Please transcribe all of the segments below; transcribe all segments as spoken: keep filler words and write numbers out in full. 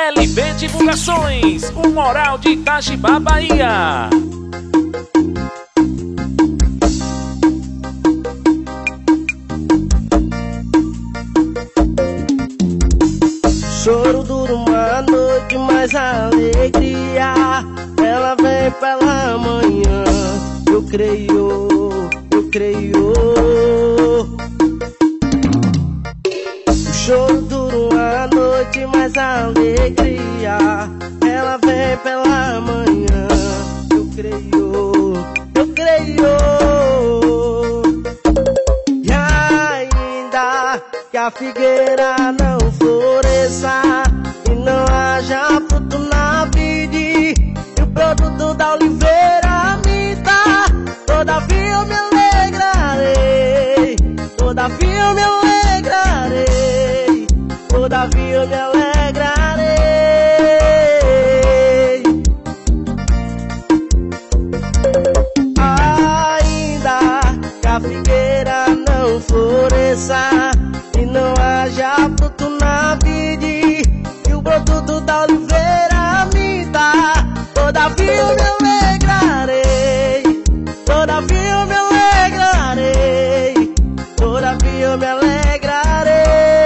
L B Divulgações, o Moral de Itajibá, Bahia. Choro dura uma noite, mas alegria ela vem pela manhã. Eu creio, eu creio. O choro dura uma noite, mas alegria ela vem pela manhã. Eu creio, eu creio. E ainda que a figueira não floresça e não haja fruto na vide, e o produto da oliveira me dá, todavia eu me alegrarei, todavia eu me alegrarei, todavia eu me alegrarei. Ainda que a figueira não floresça e não haja fruto na vide, e o produto da oliveira me dá, todavia eu me alegrarei, todavia eu me alegrarei, todavia eu me alegrarei.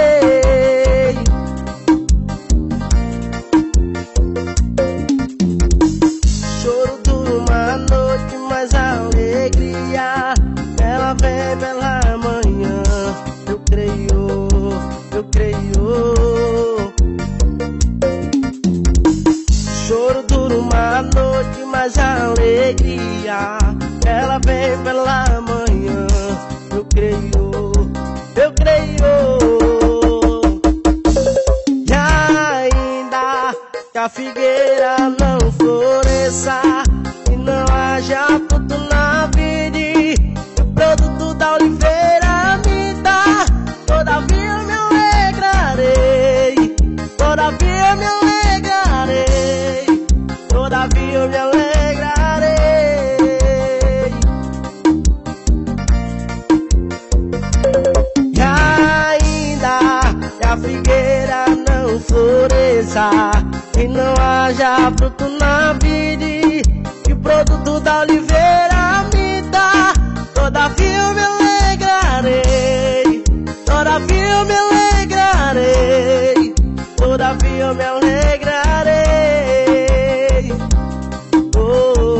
Choro dura uma noite, mas a alegria ela vem pela manhã. Eu creio, eu creio. Choro dura uma noite, mas a alegria ela vem pela manhã. Eu creio, eu creio. E ainda que a figueira não floresça e não haja fruto na vide, o produto da oliveira me dá, todavia eu me alegrarei, todavia eu me alegrarei, todavia eu me alegrarei. E ainda que a figueira não floresça e não haja fruto na vide, e o produto da oliveira me dá, todavia eu me alegrarei, todavia eu me alegrarei, todavia eu me alegrarei. Oh, oh,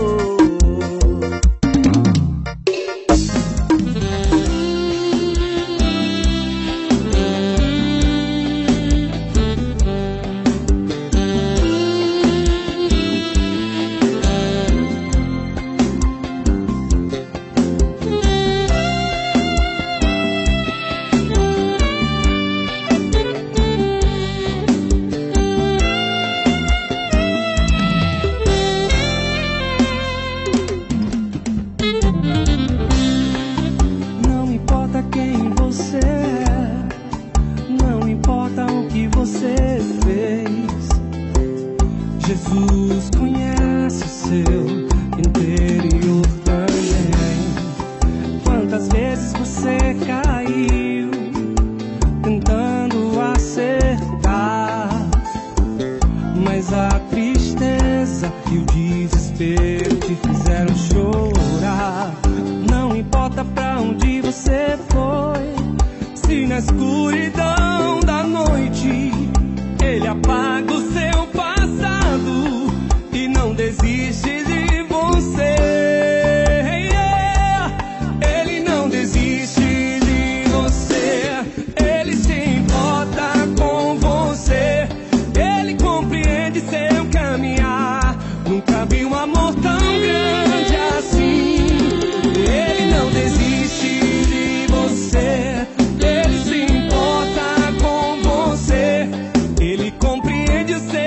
Jesus conhece o seu interior também. Quantas vezes você caiu tentando acertar, mas a tristeza e o desespero te fizeram chorar. Não importa pra onde você foi, se na escuridão da noite Ele apaga o seu passado e não desiste de você. Yeah. Ele não desiste de você. Ele se importa com você. Ele compreende seu caminhar. Nunca vi um amor tão grande assim. Ele não desiste de você. Ele se importa com você. Ele compreende o seu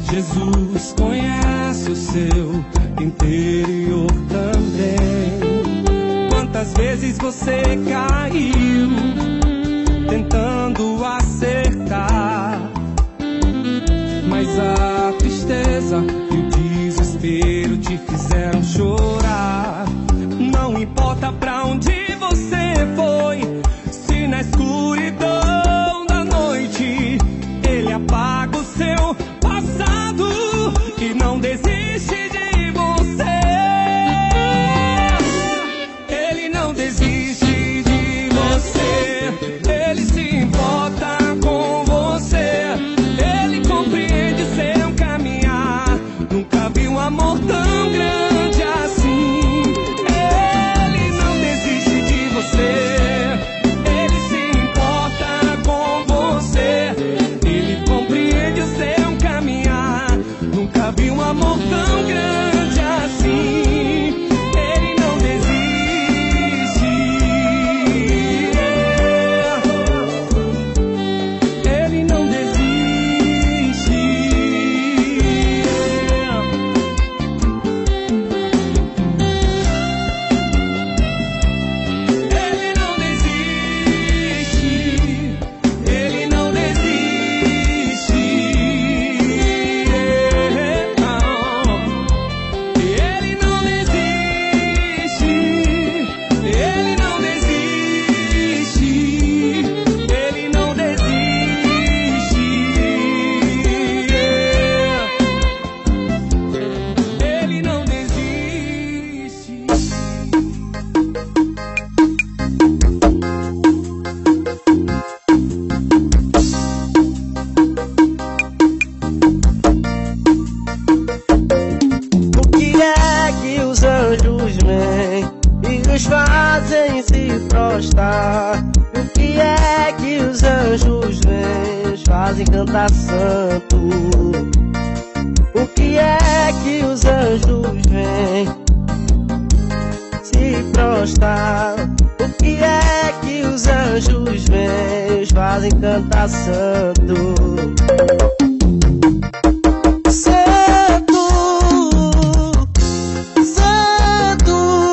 Jesus conhece o seu interior também. Quantas vezes você caiu tentando acertar, mas a tristeza e o desespero te fizeram chorar. Não importa pra onde você foi, se na escuridão da noite Ele apaga o seu passado e não desiste de você. Ele não desiste de você, Ele se importa com você, Ele compreende seu caminhar. Nunca vi um amor tão grande assim. Ele não desiste de você, Ele se importa com você, Ele compreende o seu caminhar. Nunca vi um amor tão grande assim. Ele não desiste, Ele não desiste. Ele não desiste, Ele não desiste. Ele não desiste, Ele não desiste, Ele não desiste. Ele não desiste. O que é que os anjos vêm e os fazem se prostrar? O que é que os anjos vêm e os fazem cantar santo? O que é que os anjos vêm se prostrar? O que é que os anjos vêm e os fazem cantar santo? Santo, Santo,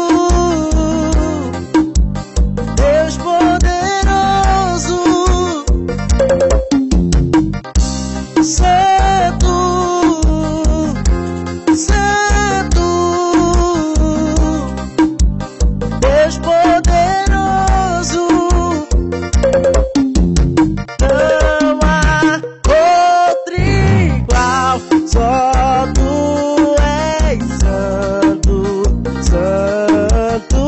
Deus poderoso. Santo, Santo, Deus poderoso. Não há outro igual, só tu és santo, santo.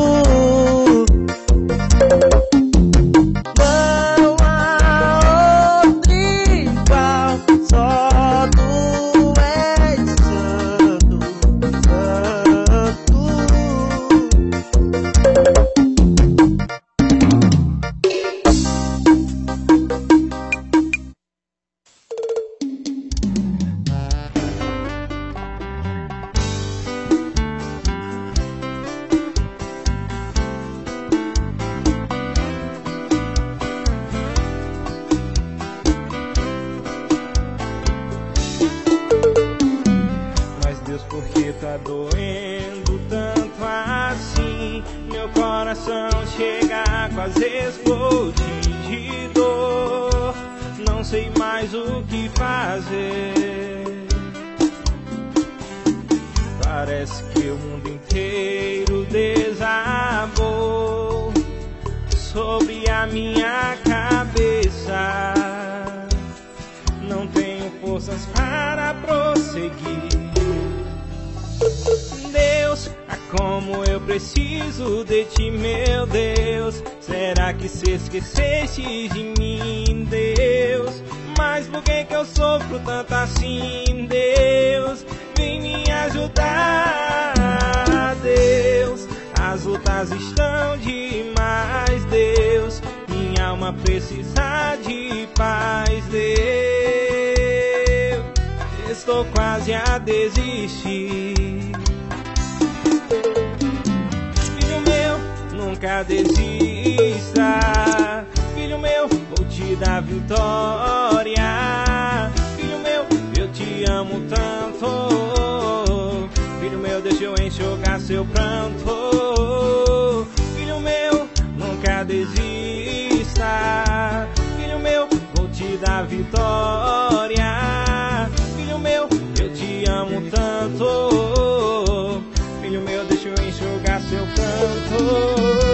Não há outro igual, só tu és santo, santo. Mas Deus, por que tá doendo tanto assim? Meu coração chega a quase explodir de dor. Não sei mais o que fazer. Parece que o mundo inteiro desabou sobre a minha cabeça. Não tenho forças para prosseguir. Deus, ah, como eu preciso de ti, meu Deus. Será que se esqueceste de mim, Deus? Mas por que que eu sofro tanto assim, Deus? Vem me ajudar, Deus. As lutas estão demais, Deus. Minha alma precisa de paz, Deus. Estou quase a desistir. Filho meu, nunca desista. Filho meu, vou te dar vitória. Filho meu, eu te amo tanto. eu enxugar seu pranto. Filho meu, nunca desista. Filho meu, vou te dar vitória. Filho meu, eu te amo tanto. Filho meu, deixa eu enxugar seu pranto.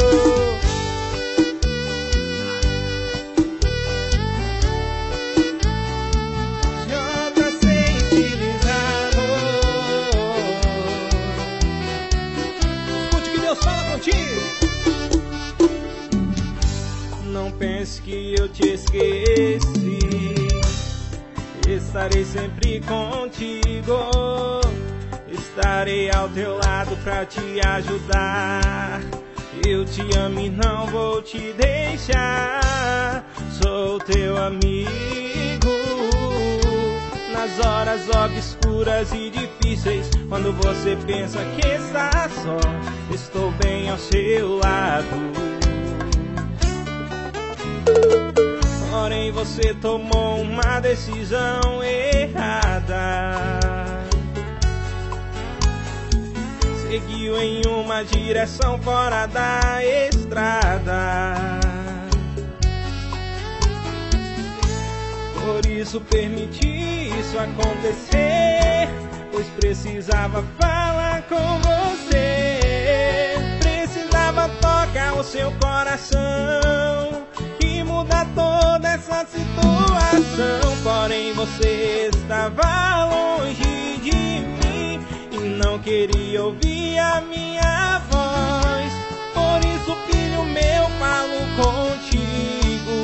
Não pense que eu te esqueci, estarei sempre contigo, estarei ao teu lado pra te ajudar. Eu te amo e não vou te deixar, sou teu amigo. Nas horas obscuras e difíceis, quando você pensa que está só, estou bem ao seu lado. Porém você tomou uma decisão errada, seguiu em uma direção fora da estrada. Por isso permiti isso acontecer, pois precisava falar com você. Precisava tocar o seu coração e mudar toda essa situação. Porém você estava longe de mim e não queria ouvir a minha voz. Por isso, filho meu, falo contigo,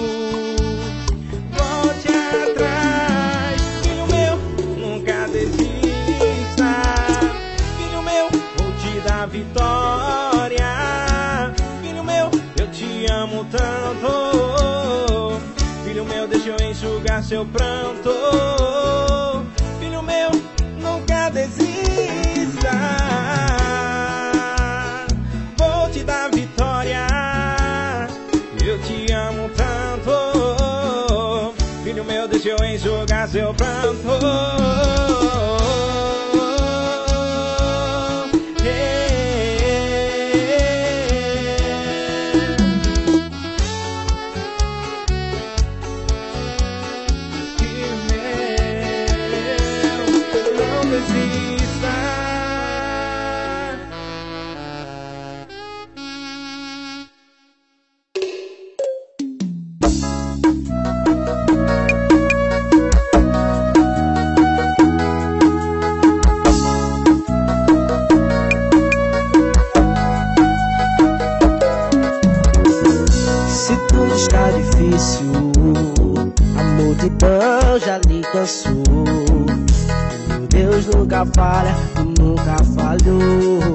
volte atrás. Filho meu, nunca desista. Filho meu, vou te dar vitória. Filho meu, eu te amo tanto. Filho meu, deixa eu enxugar seu pranto. Filho meu, nunca desista. Vou te dar vitória. Eu te amo tanto. Filho meu, deixa eu enxugar seu pranto. A multidão já lhe cansou. Meu Deus nunca falha, nunca falhou.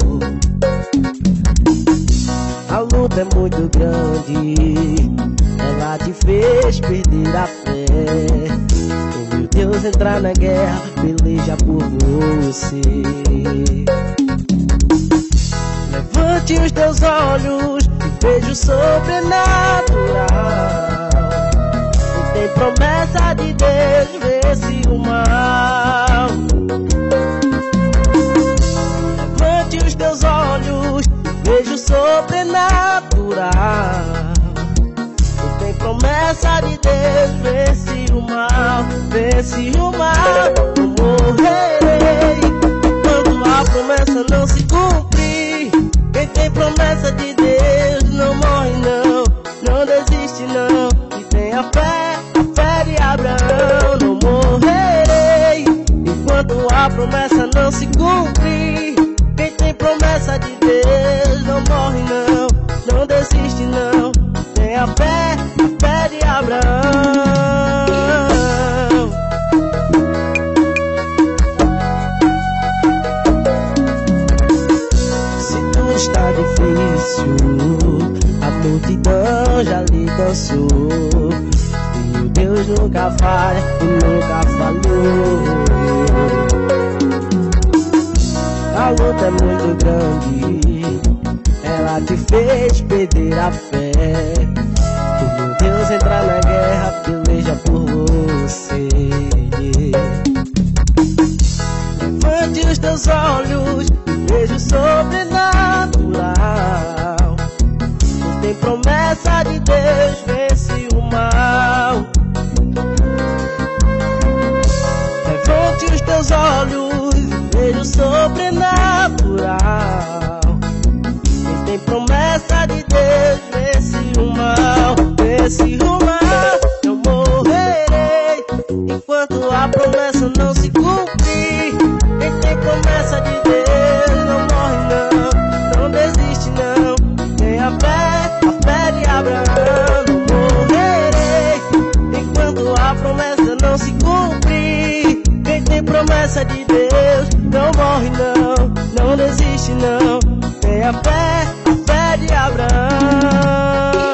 A luta é muito grande, ela te fez perder a fé. Oh, meu Deus, entrar na guerra, peleja por você. Levante os teus olhos e veja o sobrenatural. Tem promessa de Deus, vence o mal. Levante os teus olhos e veja o sobrenatural. Tem promessa de Deus, vence o mal, vence o mal. Não morrerei quando a promessa não se cumprir. Quem tem promessa de Deus não morre não, não desiste não. E tenha fé, a fé de Abraão. Não morrerei enquanto a promessa não se cumprir. Quem tem promessa de Deus não morre não, não desiste não. Tenha fé, a fé de Abraão. Está difícil, a multidão já lhe cansou. Meu Deus nunca falha e nunca falhou. A luta é muito grande, ela te fez perder a fé. Meu Deus entrar na guerra, peleja por você. Levante os teus olhos, beijo sobrenatural. Não tem promessa de Deus, vence o mal. Levante os teus olhos, beijo sobrenatural. Não tem promessa de Deus, vence o mal, vence o mal. Eu morrerei enquanto a promessa não se cumprir. Quem tem promessa de Deus não morre não, não desiste não. Tem a fé, a fé de Abraão. Não morrerei enquanto a promessa não se cumprir. Quem tem promessa de Deus não morre não, não desiste não. Tem a fé, a fé de Abraão.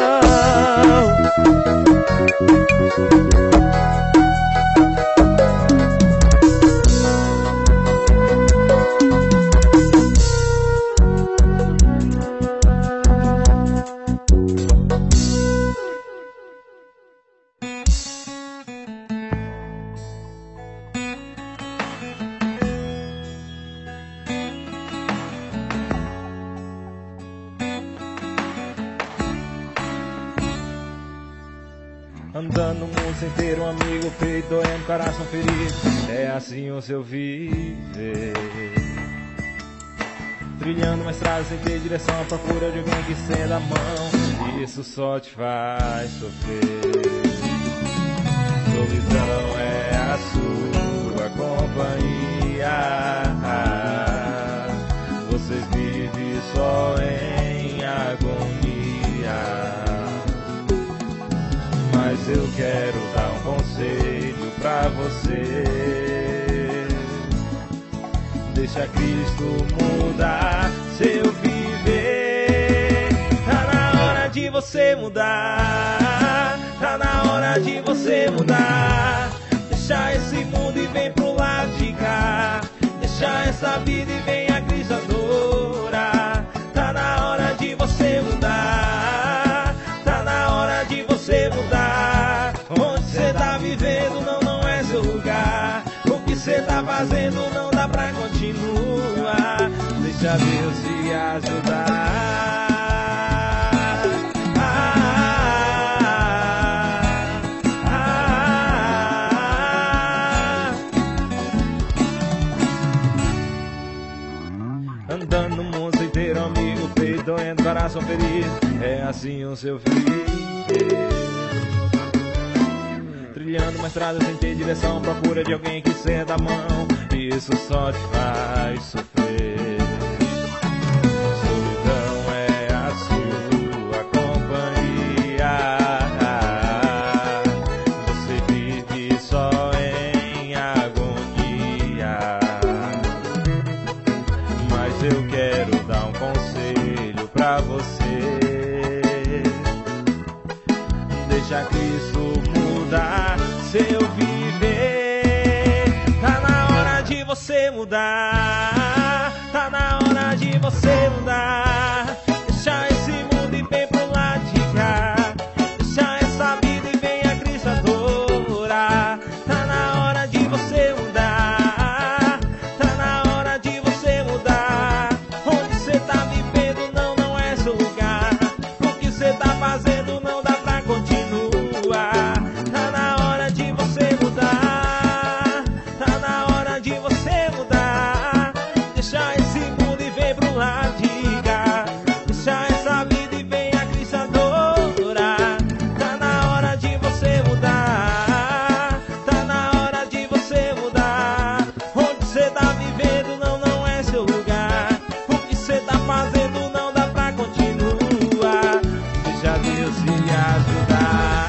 Andando no mundo sem ter um amigo, peito doendo, coração ferido. É assim o seu viver. Trilhando uma estrada sem ter direção, à procura de alguém que estenda a mão. Isso só te faz sofrer. Solidão é a sua companhia. Vocês vivem só em agonia. Mas eu quero dar um conselho pra você. Deixa Cristo mudar seu viver. Tá na hora de você mudar. Tá na hora de você mudar. Deixa esse mundo e vem pro lado de cá. Deixa essa vida e vem a Cristo adora. Tá na hora de você mudar. Tá na hora de você mudar. Onde você tá vivendo não, não é seu lugar. O que você tá fazendo não dá pra continuar. Deixa Deus te ajudar. Andando no mundo inteiro, amigo, peito doendo, coração ferido. É assim o seu viver. Trilhando uma estrada sem ter direção, procura de alguém que ceda a mão. Isso só te faz sofrer. Solidão é a sua companhia. Você vive só em agonia. Mas eu quero dar um conselho pra você. Deixa Cristo mudar seu viver. Tá na hora de você mudar. Tá na hora de você mudar. Deixa esse mundo e vem pro lado de cá. Deixa essa vida e vem a Cristo adorar. Tá na hora de você mudar. Tá na hora de você mudar. Onde você tá vivendo não, não é seu lugar. O que você tá fazendo não dá pra continuar. Tá na hora de você mudar. Tá na hora de você mudar. Deixa esse mundo e vem pro lado de cá. Deixa essa vida e vem a Cristo adorar. Tá na hora de você mudar. Tá na hora de você mudar. Onde você tá vivendo não, não é seu lugar. O que você tá fazendo não dá pra continuar. Deixa Deus te ajudar.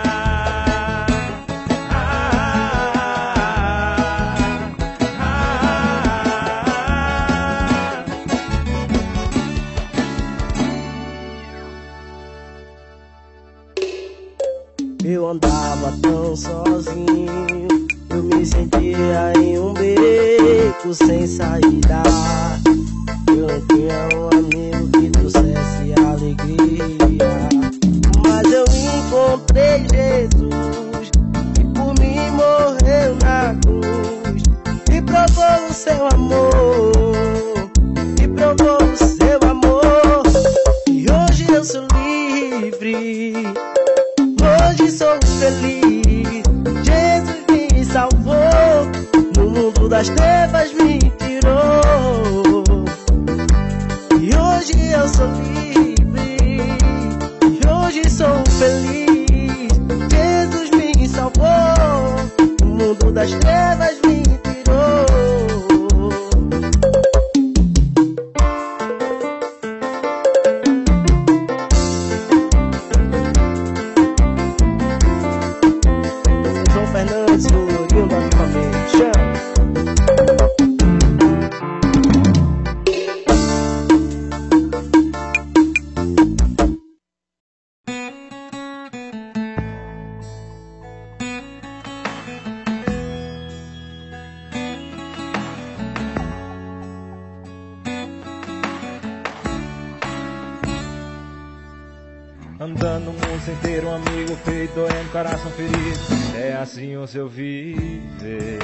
Eu andava tão sozinho, eu me sentia em um beco sem saída. Eu não tinha um amigo que trouxesse alegria. Mas eu encontrei Jesus, que por mim morreu na cruz, e provou o seu amor, e das trevas me tirou. E hoje eu sou livre, e hoje sou feliz. Jesus me salvou, o mundo das trevas me tirou. João Fernandes, o Lourinho do Acabamento, chama. Andando o mundo sem ter um amigo, feito doendo, coração ferido. É assim o seu viver.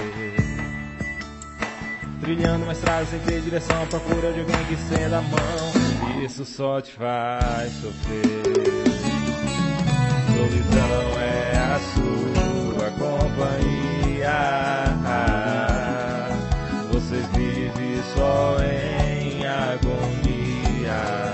Trilhando uma estrada sem ter direção, à procura de alguém que estenda a mão. Isso só te faz sofrer. Solidão é a sua companhia. Você vive só em agonia.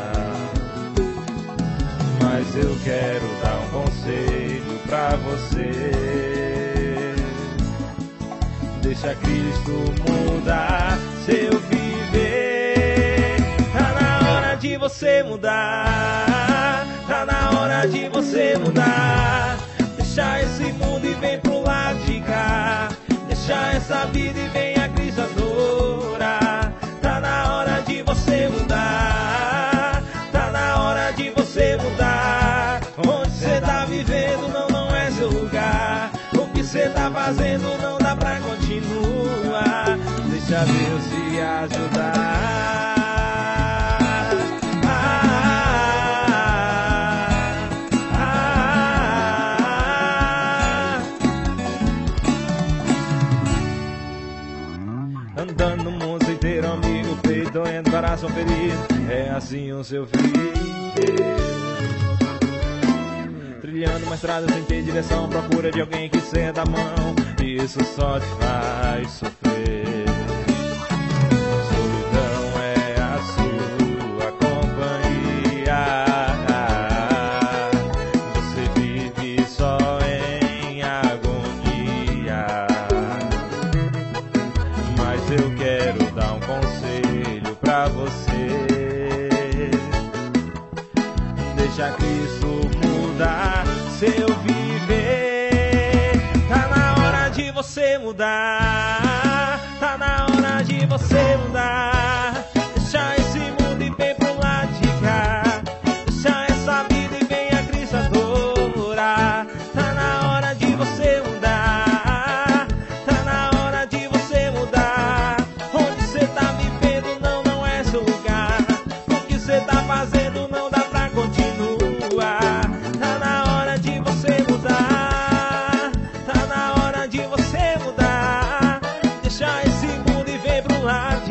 Mas eu quero dar um conselho pra você. Deixa Cristo mudar seu viver. Tá na hora de você mudar. Tá na hora de você mudar. Deixa esse mundo e vem pro lado de cá. Deixa essa vida e vem a Cristo adora. Tá na hora de você mudar. Tá na hora de você mudar. Onde você tá vivendo não, não é seu lugar. O que você tá fazendo não dá pra continuar. Deixa Deus te ajudar. Andando no mundo sem ter um amigo, peito doendo, coração ferido. É assim o seu viver. Trilhando uma estrada sem ter direção, procura de alguém que ceda a mão. Isso só te faz sofrer. Solidão é a sua companhia. Você vive só em agonia. Mas eu quero dar um conselho pra você. Deixa Cristo mudar seu viver. Tá na hora de você mudar. Tá na hora de você mudar. Deixa esse mundo e vem pro lado de cá. Deixa essa vida e vem a Cristo adorar. Tá na hora de você mudar. Tá na hora de você mudar. Onde você tá vivendo não, não é seu lugar. O que você tá fazendo não dá pra continuar. Tá na hora de você mudar. Tá na hora de você mudar. Deixa esse mundo e vem pro lado